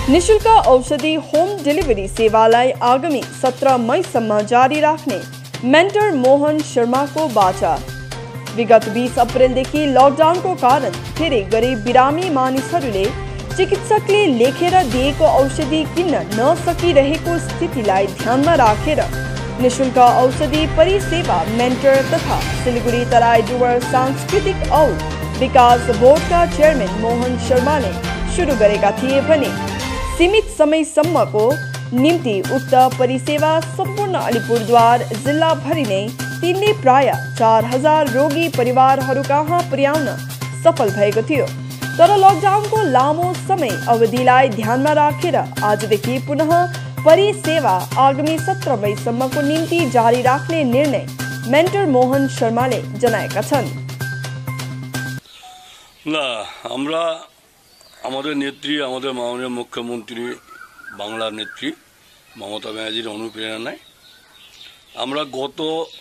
निशुल्क औषधि home delivery सेवालाई आगामी 17 मईसम्म जारी राख्ने मेन्टर मोहन शर्माको बाचा। विगत 20 अप्रेलदेखि लकडाउनको कारण धेरै गरिब बिरामी मानिसहरूले चिकित्सकले लेखेर दिएको औषधि किन्न नसकिरहेको स्थितिलाई ध्यानमा राखेर निशुल्क औषधि परिसेवा मेन्टर तथा सिलिगुडी तराई डुवर्स सांस्कृतिक औ विकास बोर्डका चेयरमैन मोहन शर्माले सुरु गरेका थिए भने सीमित समयसम्मको निम्ति उक्त परिसेवा सम्पूर्ण अलिपुरद्वार जिल्लाभरि नै तिनले प्राय 4000 रोगी परिवारहरू कहाँ पुर्याउन सफल भएको थियो। तर लकडाउनको लामो समय अवधिलाई ध्यानमा राखेर आजदेखि पुनः परिसेवा आगामी 17 मईसम्मको निम्ति जारी राख्ने निर्णय मेन्टर मोहन शर्माले जनाएका छन्। আমরা আমাদের নেত্রী আমাদের মাননীয় মুখ্যমন্ত্রী বাংলার নেত্রী মমতা ব্যানার্জির অনুপ্রেরণায় আমরা গত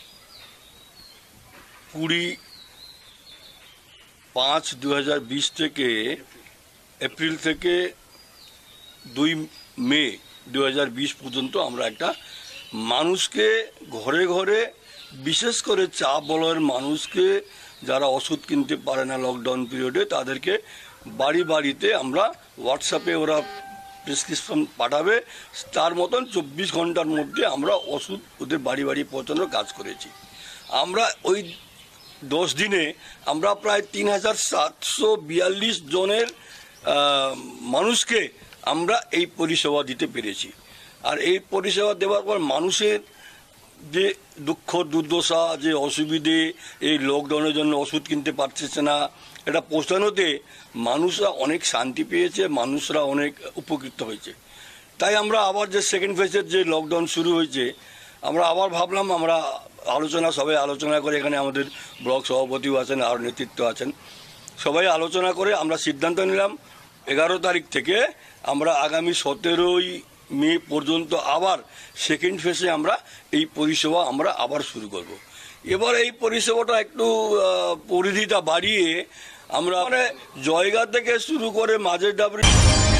20/5/2020 থেকে এপ্রিল থেকে 2 মে 2020 পর্যন্ত আমরা একটা মানুষকে ঘরে ঘরে বিশেষ করে চা বলয়ের মানুষকে যারা ওষুধ কিনতে পারে না লকডাউন পিরিয়ডে তাদেরকে বাড়ি বাড়িতে আমরা হোয়াটসঅ্যাপে ওরা প্রেসক্রিপশন পাঠাবে তার মতন 24 ঘন্টার মধ্যে আমরা ওষুধ ওদের বাড়ি বাড়ি পৌঁছানোর কাজ করেছি। আমরা ওই 10 দিনে আমরা প্রায় 3742 জনের মানুষকে আমরা এই পরিষেবা দিতে পেরেছি। আর এই পরিষেবা দেওয়ার পর মানুষের যে দুঃখ দুর্দশা যে অসুবিধে এই লকডাউনের জন্য ওষুধ কিনতে পারছে না এটা পৌঁছানোতে মানুষরা অনেক শান্তি পেয়েছে, মানুষরা অনেক উপকৃত হয়েছে। তাই আমরা আবার যে সেকেন্ড ফেজের যে লকডাউন শুরু হয়েছে আমরা আবার ভাবলাম আমরা সবাই আলোচনা করে এখানে আমাদের ব্লক সভাপতিও আছেন আর নেতৃত্ব আছেন সবাই আলোচনা করে আমরা সিদ্ধান্ত নিলাম 11 তারিখ থেকে আমরা আগামী 17 মে পর্যন্ত আবার সেকেন্ড ফেজে আমরা এই পরিষেবা আমরা আবার শুরু করব। এবার এই পরিষেবাটা একটু পরিধিটা বাড়িয়ে আমরা জয়গা থেকে শুরু করে মাঝের ডাবরি